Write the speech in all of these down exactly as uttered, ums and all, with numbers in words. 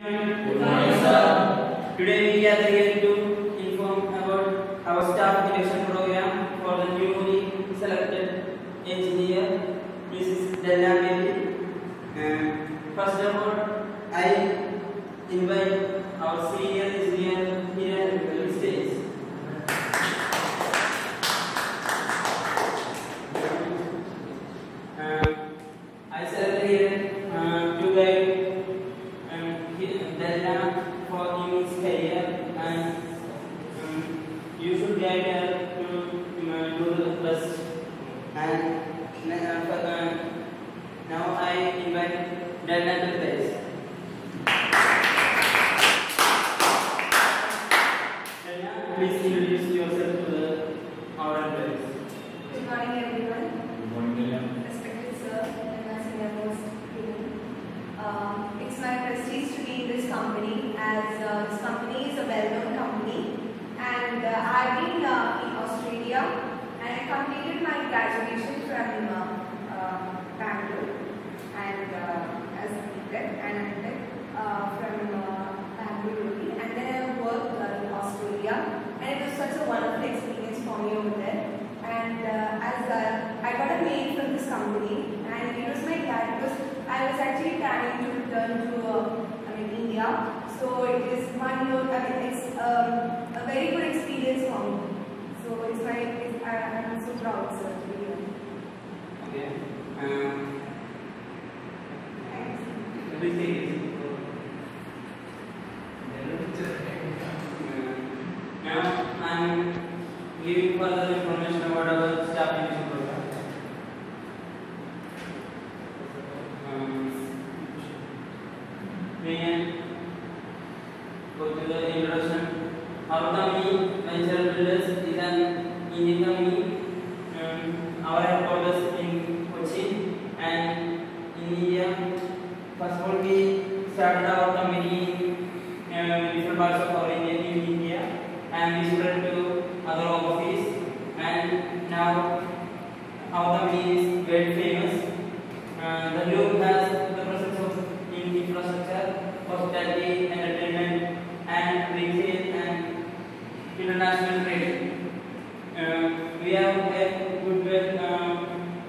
Good morning, sir. Today we are here to inform about our staff selection program for the newly selected engineer, Missus Della Baby. Uh, first of all, I invite our senior engineer here to the stage. Uh, I select here uh, to guide Della for in his career, and um, you should guide her to uh, do the best. And uh, uh, now I invite Della to the place. Della, please introduce yourself to the our employees. Good morning, everyone. Good morning, Della. Respected sir and my senior most student. Uh, it's my prestige to be in this company, as uh, this company is a well-known company, and uh, I've been uh, in Australia, and I completed my graduation from uh, uh, Bangalore, and uh, as a tech and I'm tech uh, from uh, Bangalore only, and then I worked uh, in Australia, and it was such a wonderful experience for me over there. And uh, as uh, I got a mail from this company, and it was my dad, because I was actually planning to return to uh, I mean India. So it is one year. I mean it's um, a very good experience for me. So it's my it's, I, I'm so proud, sir, to be here. Okay. Um, Thanks. please take it. Uh, now I'm giving further information about our staff selection program. Um, may I go to the introduction? Our company, Venture Builders, is an Indian company. Um, our headquarters in Kochi and in India. First of all, we started our company in uh, different parts of our India, in India, and we spread to other overseas. And now our company is very famous. Uh, the group has the presence of in infrastructure, hospitality, entertainment, and retail and international trade. Uh, we have a good way uh,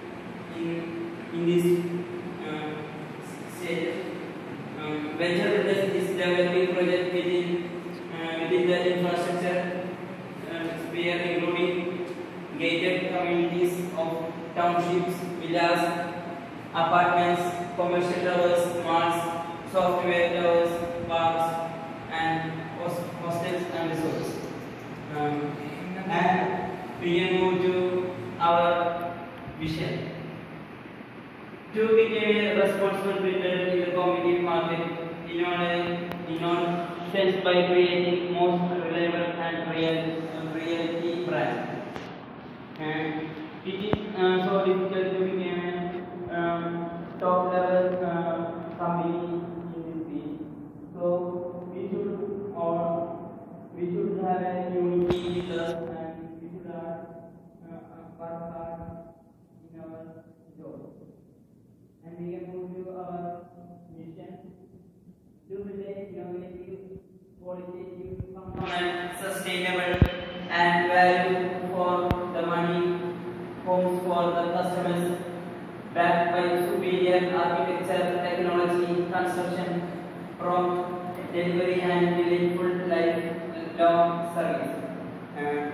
in in this uh, stage. Um, Venture Builders is developing project within uh, within the infrastructure uh, sphere, including gated communities of townships, villas, apartments, commercial towers, malls, software towers, parks, and hostels and resorts. Um, and we can move to our vision. To become a responsible builder in the competitive market, innovations by creating most reliable and real uh, reality brand. And it is uh, so difficult to become a um, top level uh, company in this field. So we should or we should have a unity with us, and we should have uh, work hard in our job. And we can move to our mission to build a innovative, qualitative, and sustainable and value for the money homes for the customers, backed by superior architecture, technology, construction, prompt delivery, and delightful lifelong service. Uh,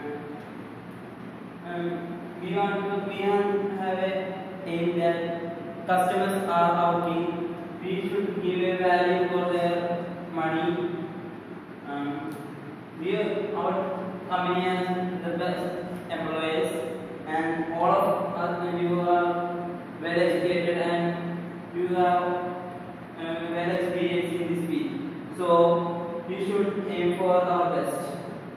um, we want to we want to have a aim that customers are our king. We should give a value for their money. Um, we are, our company has the best employees, and all of us, you are well educated and you have uh, well experience in this field. So we should aim for our best.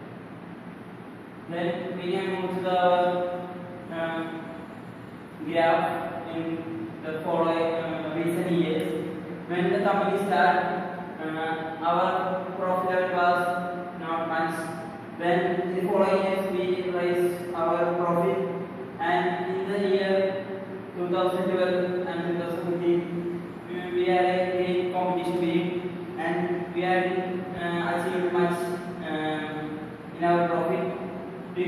Then we can move to the uh, graph in the following uh, recent years. When the company started, uh, our profit level was not much. Then the following years we raised our profit, and in the year two thousand twelve and two thousand fifteen we are a great competition field, and we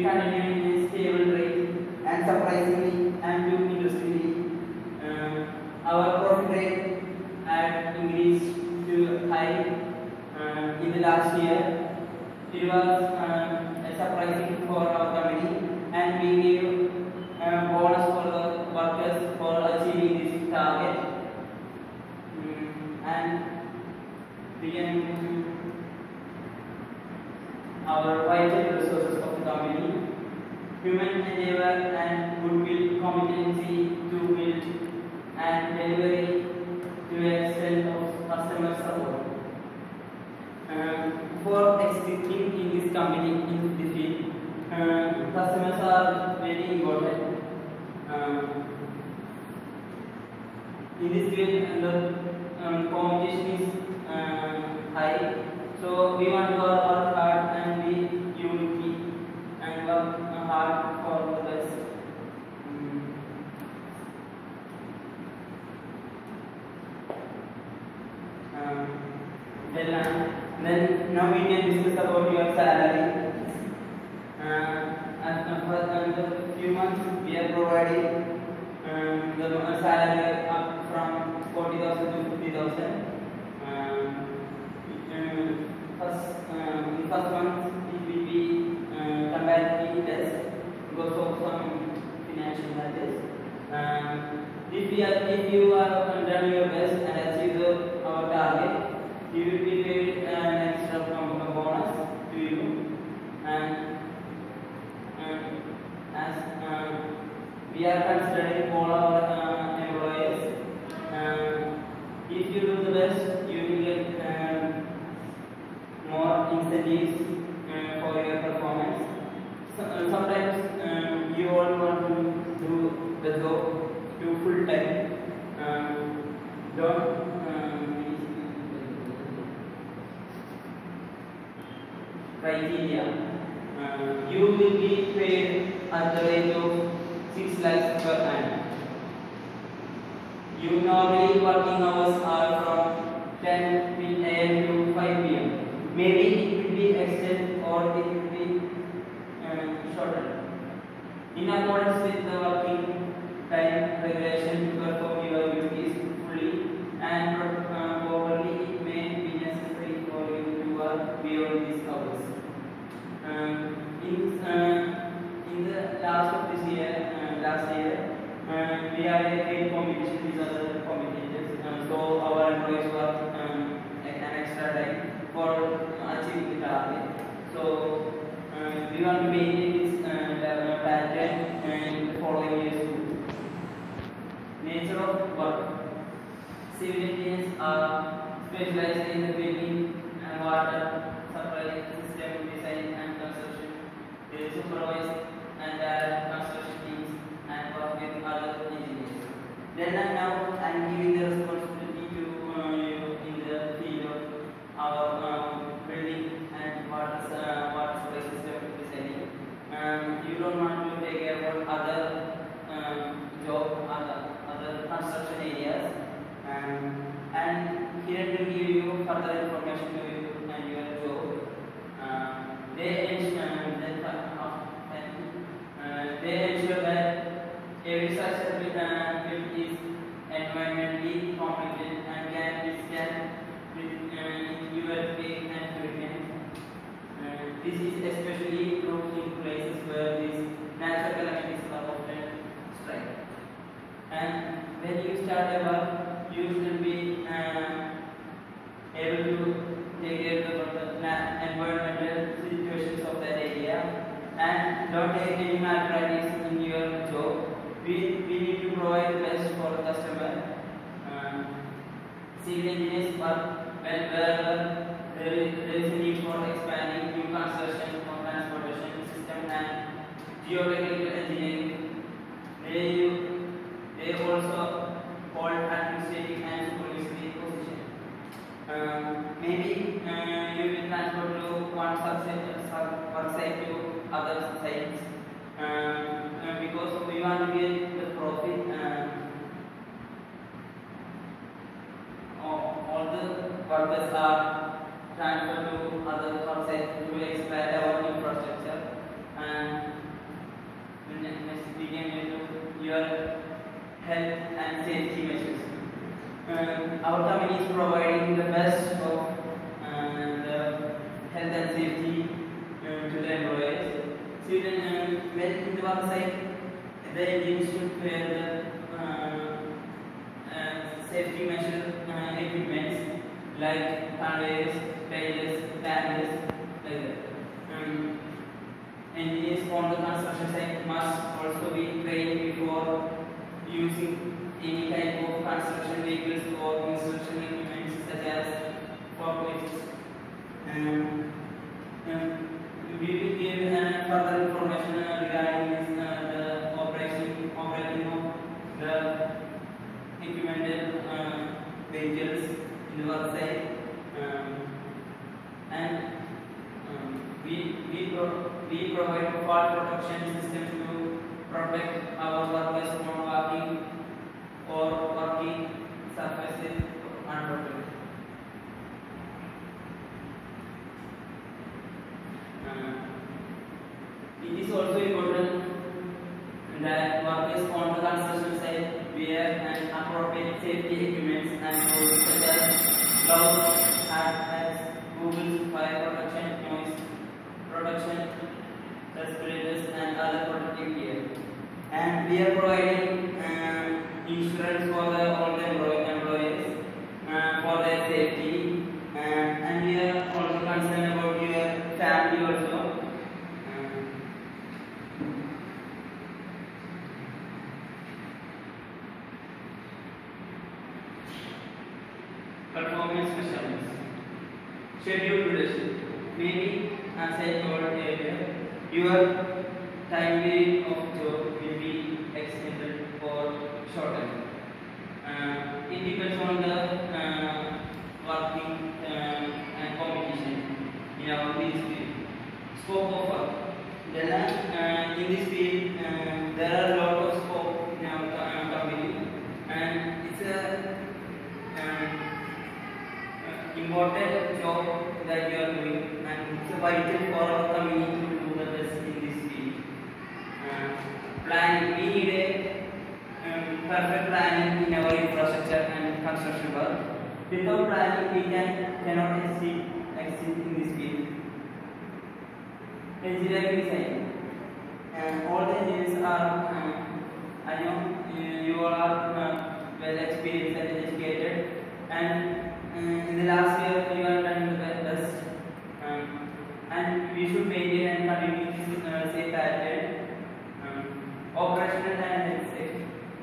continue in a stable rate, and surprisingly and too interestingly, uh, our profit rate had increased to high uh, in the last year. It was uh, surprising for our company, and we gave uh, bonus for the workers for achieving this target. Mm, and began our vital resources of the company, human endeavor and goodwill, competency to build and delivery to a extent of customer support. Um, for existing in this company, in this field, uh, customers are very important. Um, in this field, the um, competition is uh, high, so we want to work hard and be unique and work hard for the best. Mm. Um, then, uh, then now we can discuss about your salary. Uh, and for another few months, we are providing um, the salary up from forty thousand to fifty thousand. Um, first, um, in first month, it will be uh, comparatively less because of some financial matters. Um, if, we are, if you are done your best and achieve the, our target, you will be paid an extra bonus to you. And um, as um, we are considering all our uh, employees, um, if you do the best, you will get um, more incentives uh, for your performance. So, uh, sometimes um, you all want to do the job, do full time. Um, don't um, criteria. Uh, you will be paid at the rate of six lakhs per annum. You normally working hours are from ten a m to five p m Maybe it will be extended or it will be uh, shorter. In accordance with the working time regulation, to perform your duties fully and uh, properly, it may be necessary for you to work beyond these hours. Um, in, uh, in the last of this year, uh, last year, uh, we had a great competition with other competitors. Uh, so our employees work um, an extra time for achieving the target. So uh, we want to maintain this uh, pattern uh, in the following years too. Nature of work. Civil engineers are specialized in the building and water supply system design and construction. They supervise and direct construction teams and work with other engineers. Then and now I am giving the responsibility to uh, you in the field of our um, building and water, uh, water supply system designing. Um, you don't want to take care of other um, job, other, other construction areas. Um, and here to give you further information to you and your job. Uh, they ensure that uh, uh, they ensure that every such build uh, is environmentally competent and can withstand with uh, U L P and hurricane. Uh, this is especially true in places where these natural calamities are often strike. And when you start a work, you should be uh, able to take care of the environmental situations of that area and don't take any malpractice in your job. We, we need to provide the best for the customer. Uh, civil engineers work when wherever there is, there is a need for expanding new construction or transportation system and geotechnical engineering. They, they also hold administrative and supervisory position. Uh, maybe uh, you will transport to one work site to other sites uh, uh, because we want to get the profit. Uh, all, all the workers are transferred to other work sites to expand our infrastructure. And we can do your health and safety measures. Uh, our company is providing the best of uh, the health and safety uh, to the employees. So you can, uh, when in the work site, the engines should wear the uh, uh, safety measure uh, equipments like conveyors, pages, tablets, like that. Um, engineers on the construction site must also be trained before using any type of construction vehicles or construction equipment such as forklifts. Um, um, we will give uh, further information uh, regarding uh, the operation, operating of the equipment uh, vehicles in the work site, um, and um, we we, pro we provide fault protection systems to protect our workers from working or working surfaces unprotected. Uh, it is also important that workers on the construction site wear an appropriate safety equipment and tools such as gloves, hard hats, goggles, fire protection, noise protection, respirators, and other protective gear. And we are providing uh, insurance for the all the employees uh, for their safety, uh, and we are also concerned about your family also. Uh, performance measurements. Scheduled duration. Maybe, as I told earlier, your time period of job will be extended or shortened. Uh, it depends on the uh, working uh, and competition in our field. Scope of work. Then, uh, in this field, uh, there are a lot of scope in our uh, company, and it's a uh, important job that you are doing, and it's vital for our community to do the best in this field. Uh, planning, we need a um, perfect planning in our infrastructure and construction work. Without planning, we can cannot exceed exceed in this field. Engineering design. And all the engineers are, um, I know you, you all are uh, well experienced and educated, and uh, in the last year you have done the best, um, and we should maintain and continue this uh, safe pattern, um, operational and health safety.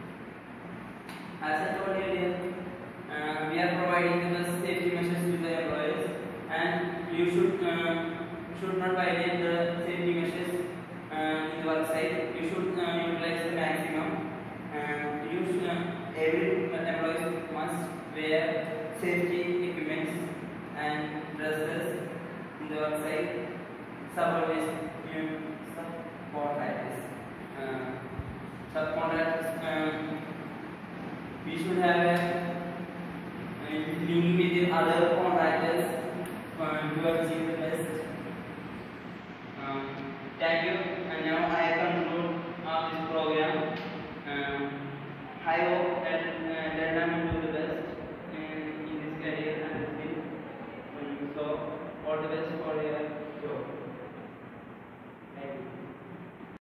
As I told earlier, uh, we are providing the best safety measures to the employees, and you should uh, should not violate the safety measures uh, in the work site. You should uh, utilize the maximum. Uh, you should, uh, every employee must wear safety equipment and dresses in the work site. Supervision, subcontractors. Uh, subcontractors. Um, we should have a uh, link with the other contractors uh, to achieve the best. Um, thank you, and now I conclude uh, this program. Um, I hope that uh, that I will do the best in, in this career and this field. Um, so, all the best for your